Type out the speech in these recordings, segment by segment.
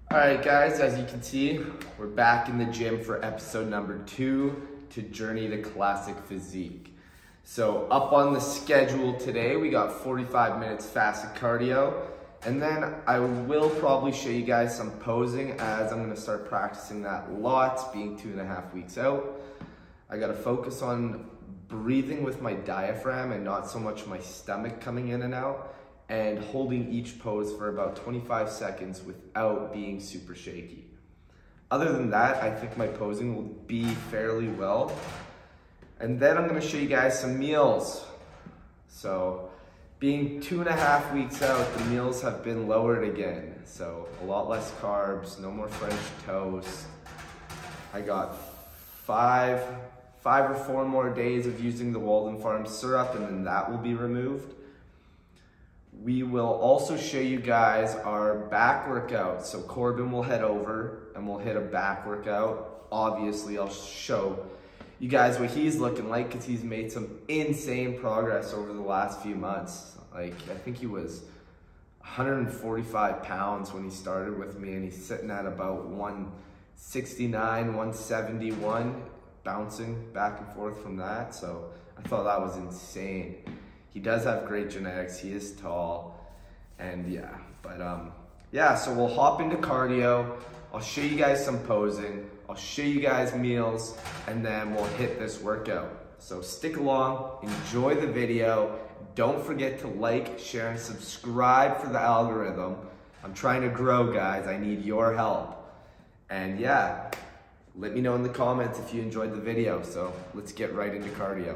Alright guys, as you can see, we're back in the gym for episode number 2 to Journey to Classic Physique. So up on the schedule today, we got 45 minutes fasted cardio, and then I will probably show you guys some posing as I'm going to start practicing that lots, being 2.5 weeks out. I got to focus on breathing with my diaphragm and not so much my stomach coming in and out, and holding each pose for about 25 seconds without being super shaky. Other than that, I think my posing will be fairly well. And then I'm gonna show you guys some meals. So, being 2.5 weeks out, the meals have been lowered again. So, a lot less carbs, no more French toast. I got five or four more days of using the Walden Farms syrup, and then that will be removed. We will also show you guys our back workout. So Corbin will head over and we'll hit a back workout. Obviously, I'll show you guys what he's looking like because he's made some insane progress over the last few months. Like, I think he was 145 pounds when he started with me, and he's sitting at about 169, 171, bouncing back and forth from that. So I thought that was insane. He does have great genetics, he is tall, and yeah, but yeah, so we'll hop into cardio. I'll show you guys some posing, I'll show you guys meals, and then we'll hit this workout. So stick along, enjoy the video. Don't forget to like, share, and subscribe for the algorithm. I'm trying to grow, guys, I need your help. And yeah, let me know in the comments if you enjoyed the video. So let's get right into cardio.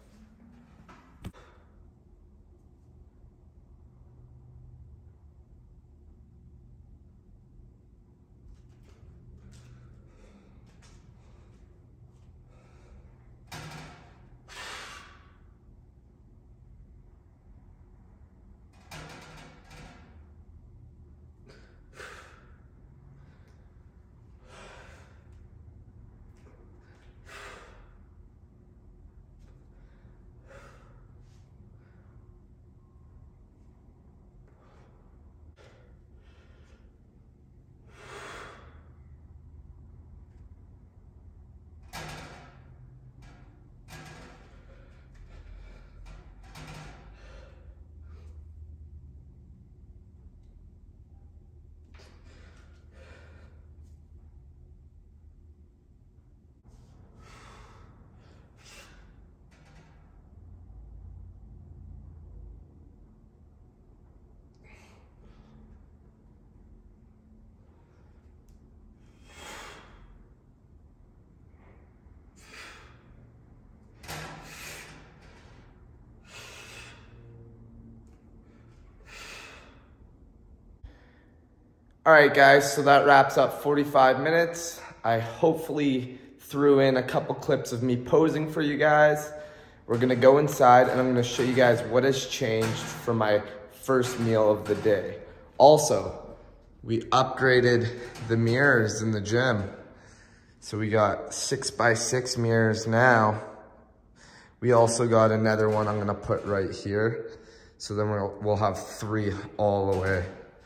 All right, guys, so that wraps up 45 minutes. I hopefully threw in a couple clips of me posing for you guys. We're gonna go inside and I'm gonna show you guys what has changed for my first meal of the day. Also, we upgraded the mirrors in the gym. So we got 6x6 mirrors now. We also got another one I'm gonna put right here. So then we'll have 3 all the way.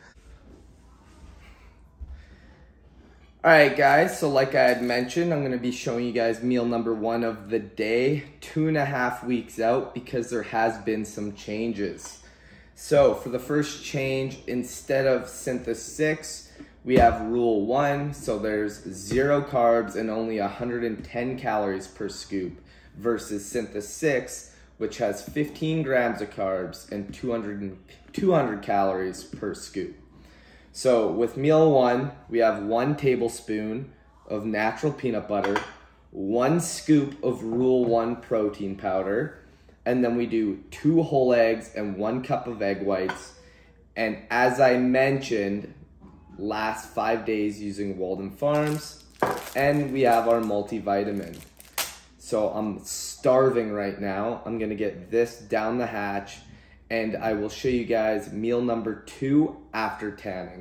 All right, guys, so like I had mentioned, I'm gonna be showing you guys meal number 1 of the day, 2.5 weeks out, because there has been some changes. So for the first change, instead of Syntha 6, we have Rule 1, so there's 0 carbs and only 110 calories per scoop, versus Syntha 6, which has 15 grams of carbs and 200 calories per scoop. So with meal 1, we have 1 tablespoon of natural peanut butter, 1 scoop of Rule 1 protein powder, and then we do 2 whole eggs and 1 cup of egg whites. And as I mentioned, last 5 days using Walden Farms, and we have our multivitamin. So I'm starving right now. I'm gonna get this down the hatch, and I will show you guys meal number 2 after tanning.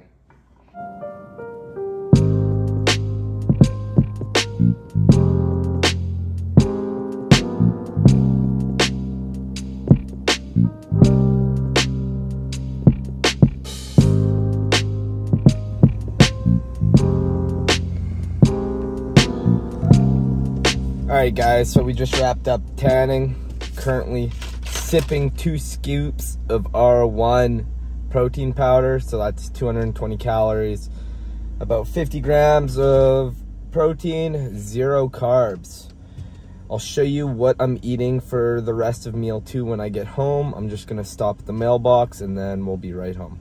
Alright guys, so we just wrapped up tanning. Currently sipping 2 scoops of R1 protein powder. So that's 220 calories, about 50 grams of protein, 0 carbs. I'll show you what I'm eating for the rest of meal 2 when I get home. I'm just gonna stop at the mailbox and then we'll be right home.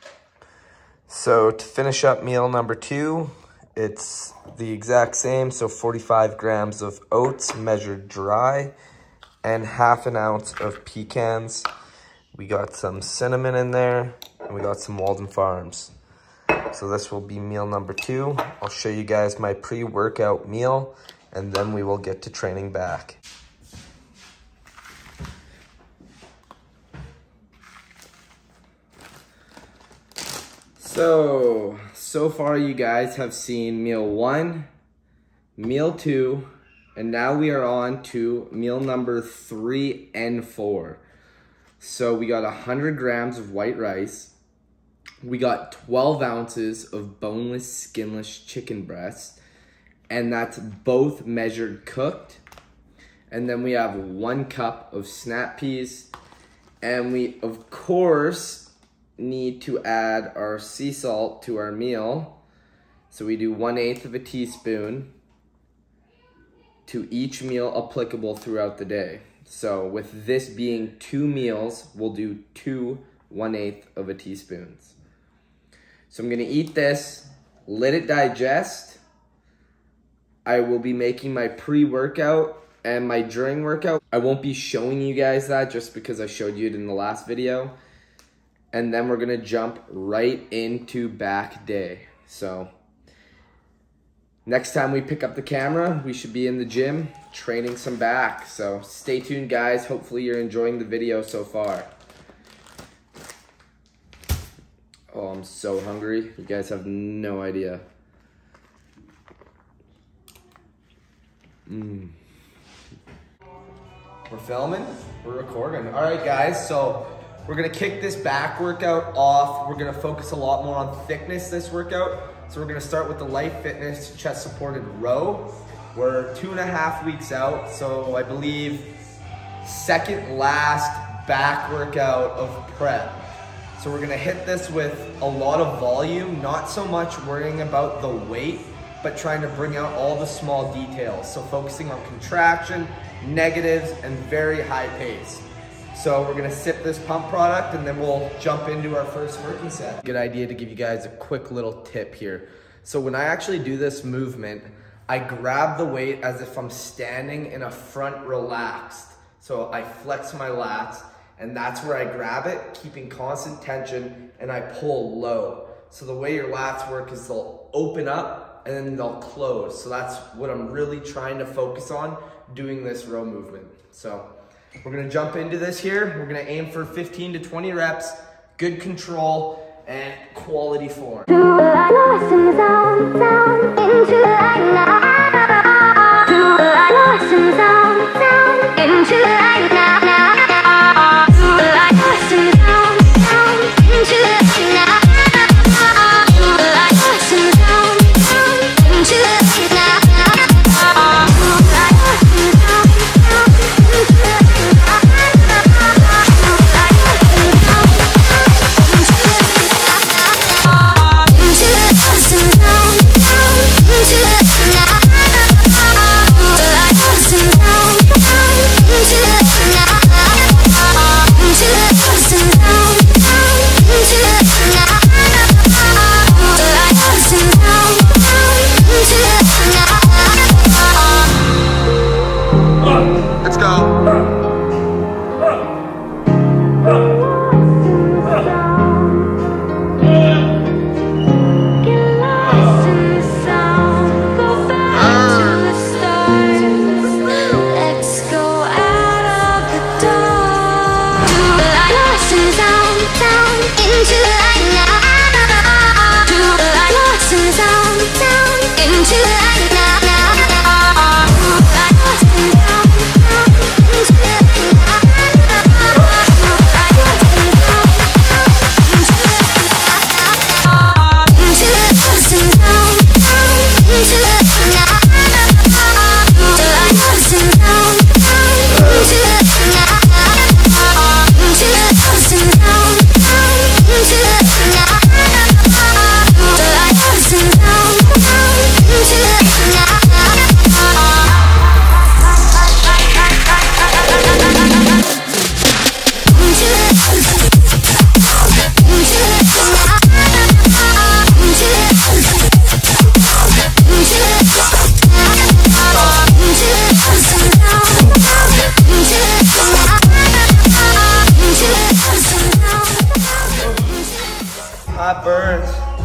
So to finish up meal number 2, it's the exact same. So 45 grams of oats measured dry and half an ounce of pecans. We got some cinnamon in there and we got some Walden Farms. So this will be meal number 2. I'll show you guys my pre-workout meal and then we will get to training back. So far you guys have seen meal 1, meal 2, and now we are on to meal number 3 and 4. So we got 100 grams of white rice. We got 12 ounces of boneless, skinless chicken breast, and that's both measured cooked. And then we have 1 cup of snap peas, and we, of course, need to add our sea salt to our meal. So we do 1/8 of a teaspoon to each meal applicable throughout the day. So with this being 2 meals, we'll do 2 1/8 of a teaspoons. So I'm gonna eat this, let it digest. I will be making my pre-workout and my during workout. I won't be showing you guys that just because I showed you it in the last video. And then we're gonna jump right into back day. So next time we pick up the camera, we should be in the gym training some back. So stay tuned guys. Hopefully you're enjoying the video so far. Oh, I'm so hungry. You guys have no idea. We're filming, we're recording. All right guys, so we're gonna kick this back workout off. We're gonna focus a lot more on thickness this workout. So we're gonna start with the Life Fitness chest supported row. We're 2.5 weeks out, so I believe second last back workout of prep. So we're gonna hit this with a lot of volume, not so much worrying about the weight, but trying to bring out all the small details. So focusing on contraction, negatives, and very high pace. So we're gonna sip this pump product and then we'll jump into our first working set. Good idea to give you guys a quick little tip here. So when I actually do this movement, I grab the weight as if I'm standing in a front relaxed. So I flex my lats and that's where I grab it, keeping constant tension, and I pull low. So the way your lats work is they'll open up and then they'll close. So that's what I'm really trying to focus on doing this row movement. So we're gonna jump into this here. We're gonna aim for 15 to 20 reps, good control, and quality form. Into Hot burns.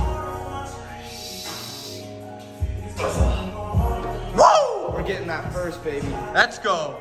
Whoa! We're getting that first, baby. Let's go.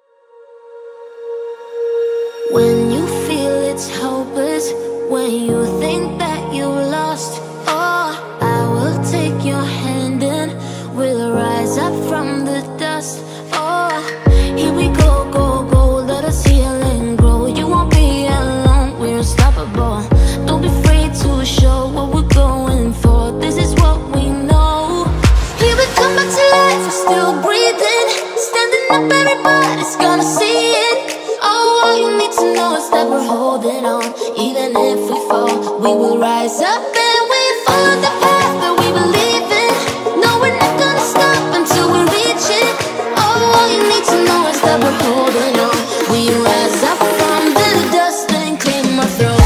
When you feel it's hopeless, when you think that you lost, oh, I will take your hand and we'll rise up from the dust. Oh, here we go, go, go, let us heal and grow. You won't be alone, we're unstoppable. Don't be afraid to show what we're going for. This is what we know. Here we come back to life, we're still breathing. Standing up, everybody's gonna see it. Oh, all you need to know is that we're holding on. Even if we fall, we will rise up and we follow the path that we believe in. No, we're not gonna stop until we reach it. Oh, all you need to know is that we're holding on. We rise up from the dust and claim our throne.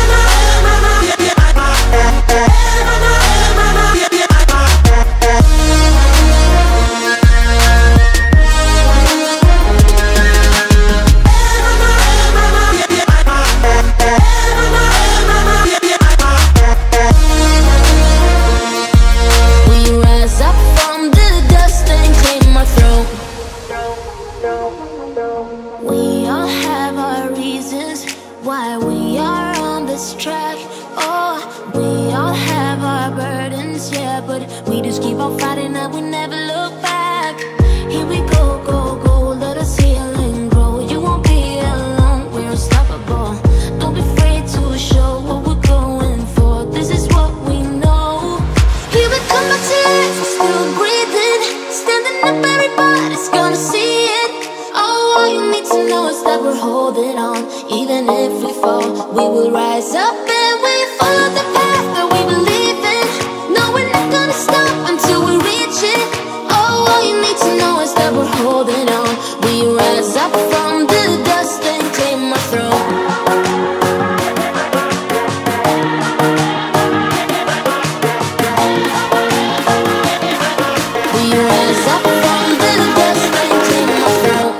We all have our reasons why we are on this track. Oh, we all have our burdens, yeah, but we just keep on fighting and we never look back. Here we go, go, go, let us heal and grow. You won't be alone, we're unstoppable. Don't be afraid to show what we're going for. This is what we know. Here we come back to life, we're still breathing. Standing up, everybody's gonna see it. Oh, all you need to know is that we're holding on. Even if we fall, we will rise up and we follow the path that we believe in. No, we're not gonna stop until we reach it. Oh, all you need to know is that we're holding on. We rise up from the dust and claim our throne. We rise up from the dust and claim our throne.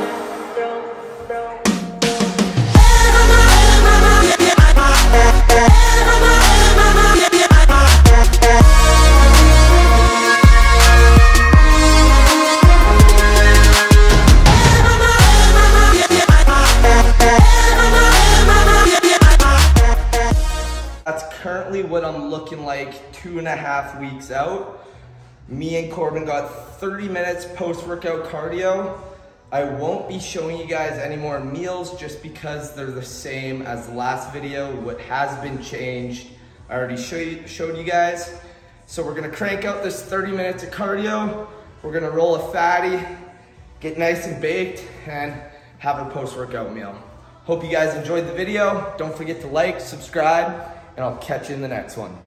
That's currently what I'm looking like 2.5 weeks out. Me and Corbin got 30 minutes post-workout cardio. I won't be showing you guys any more meals just because they're the same as the last video. What has been changed, I already showed you guys. So we're gonna crank out this 30 minutes of cardio. We're gonna roll a fatty, get nice and baked, and have a post-workout meal. Hope you guys enjoyed the video. Don't forget to like, subscribe, and I'll catch you in the next one.